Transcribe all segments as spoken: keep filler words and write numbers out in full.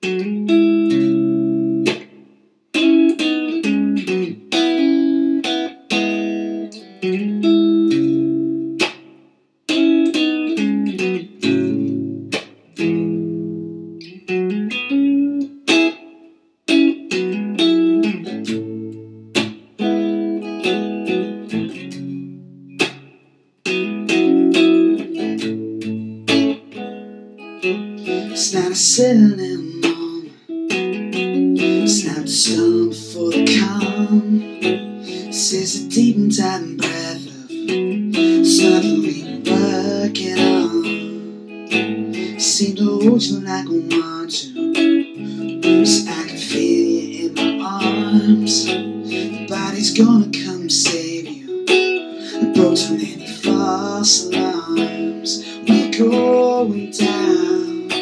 It's not a sitting moment, it's not a storm before the calm. This is a deep and tight breath of something we've been working on. Seem to hold you like I want to, so I can feel you in my arms. Nobody's gonna come save you, I broke too many false alarms. We're going down,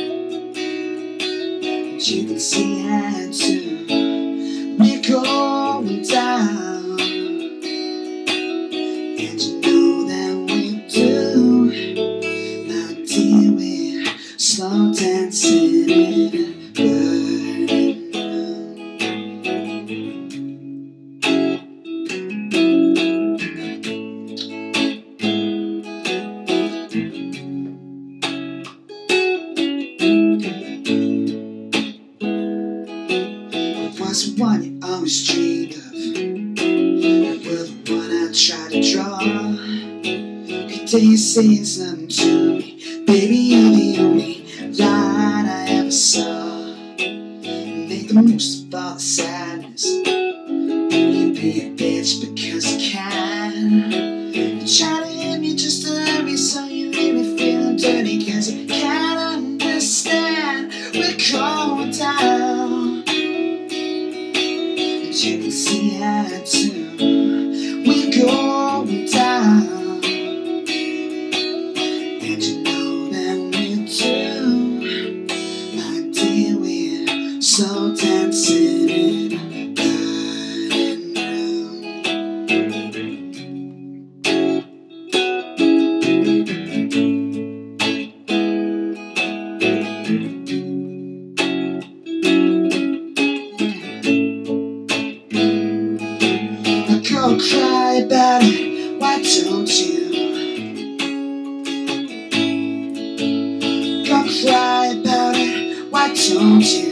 you can see it too. We're going down, and you know that we do. Now dear, we're slow dancing in a burning was the one you always dreamed of. You were the one I tried to draw. Every day you say it's nothing to me, baby, you're the only light I ever saw. Make the most of all the sadness. You be a bitch because you can. You try to hit me just to hurt me, so you leave me feeling dirty, cause you can't understand. We're going down, you can see it too. We're going down, and you know that we do. My dear, we're so dancing in a burning Go cry about it, why don't you? Go cry about it, why don't you?